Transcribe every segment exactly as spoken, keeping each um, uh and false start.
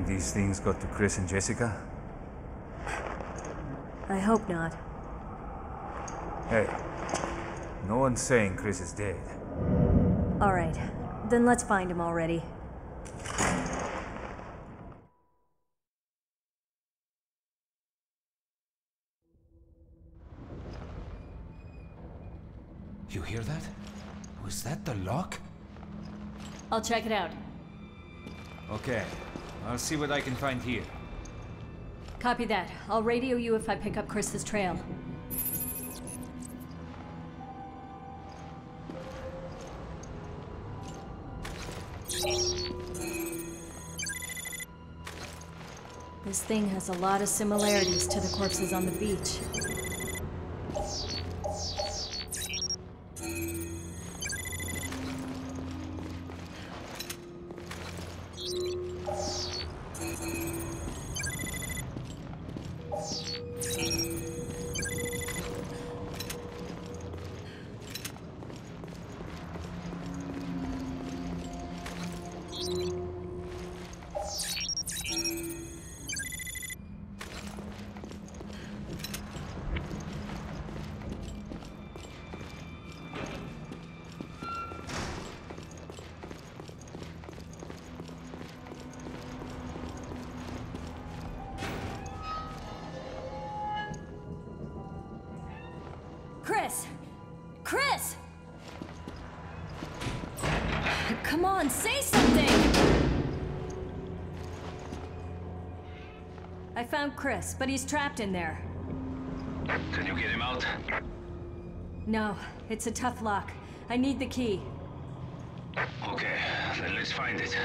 these things got to Chris and Jessica? I hope not. Hey, no one's saying Chris is dead. Alright, then let's find him already. You hear that? Was that the lock? I'll check it out. Okay, I'll see what I can find here. Copy that. I'll radio you if I pick up Chris's trail. This thing has a lot of similarities to the corpses on the beach. Chris! Chris! Come on, say something! I found Chris, but he's trapped in there. Can you get him out? No, it's a tough lock. I need the key. Okay, then let's find it.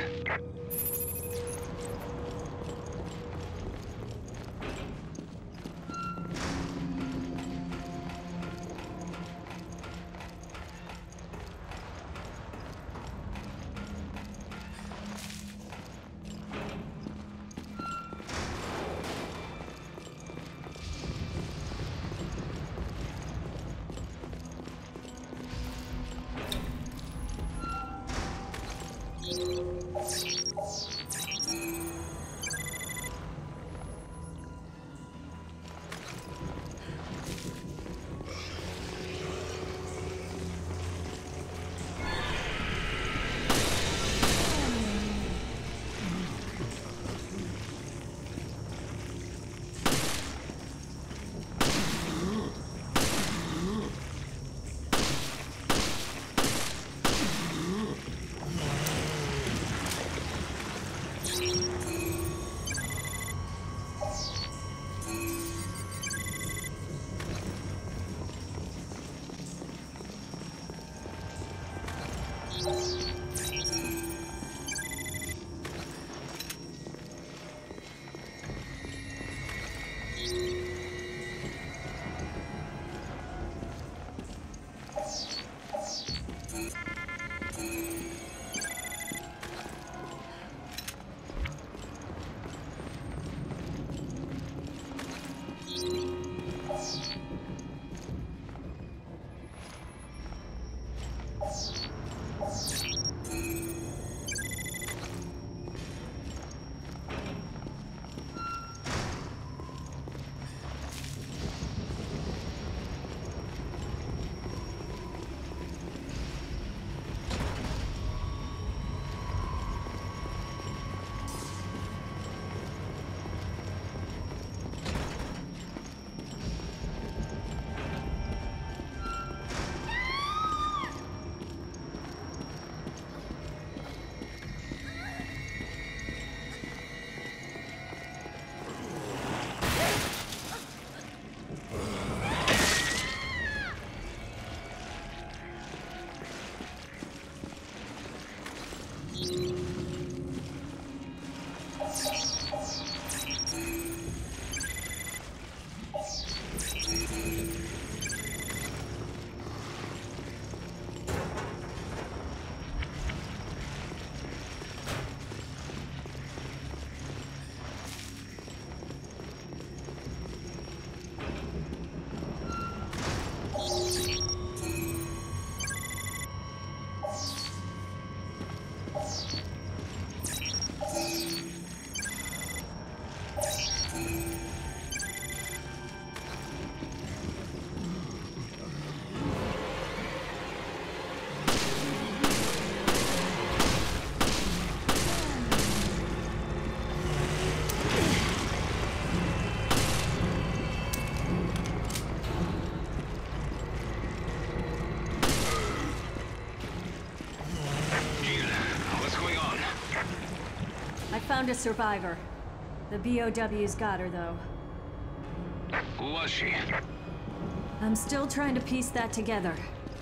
found a survivor. The B O Ws got her, though. Who was she? I'm still trying to piece that together.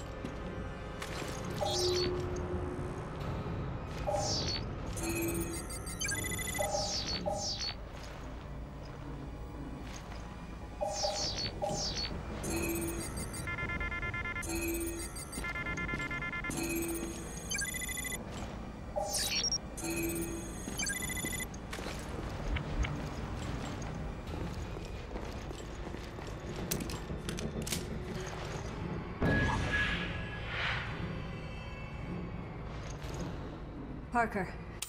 Parker.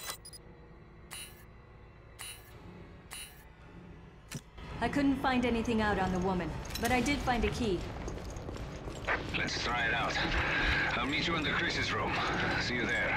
I couldn't find anything out on the woman, but I did find a key. Let's try it out. I'll meet you in the Chris's room. See you there.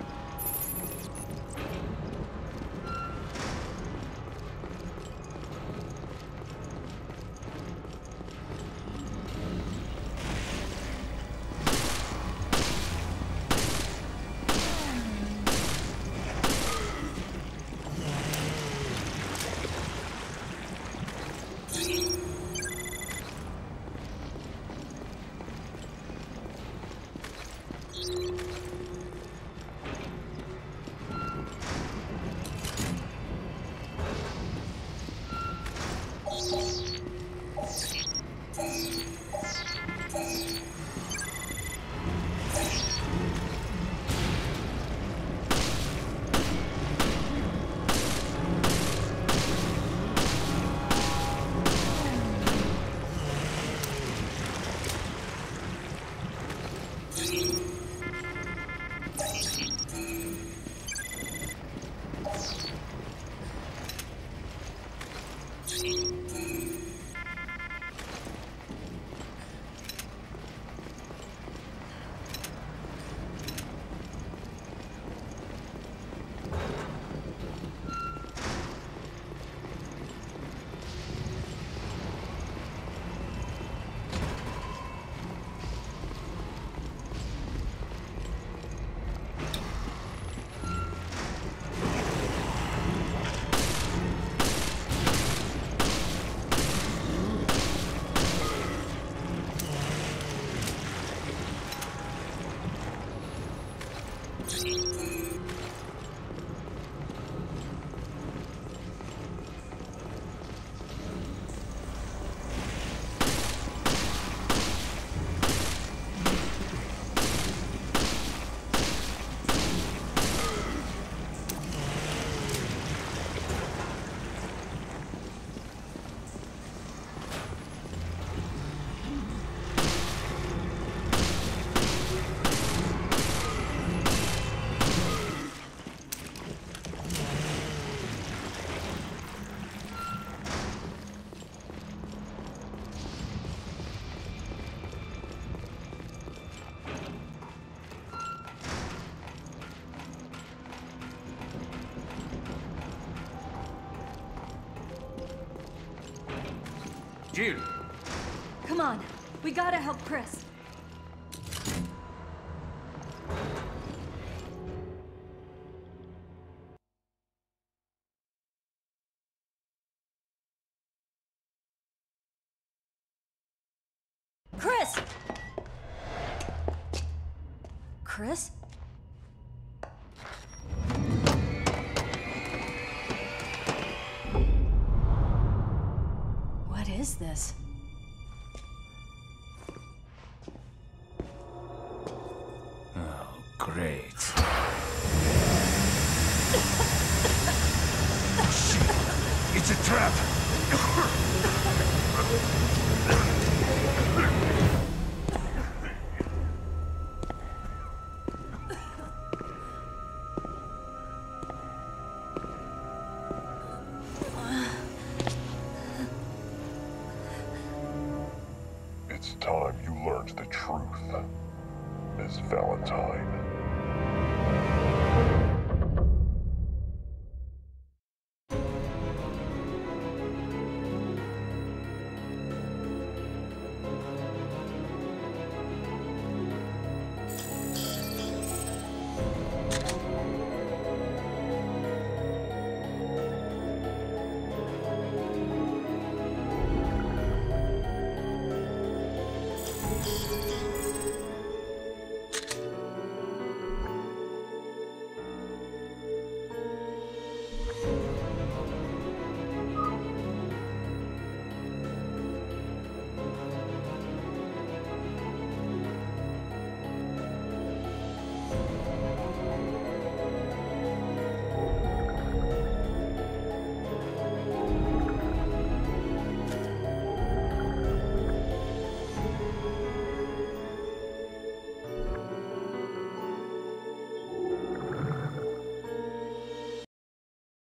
Jill! Come on, we gotta help Chris. Chris! Chris? What is this? Oh, great. Shit! It's a trap!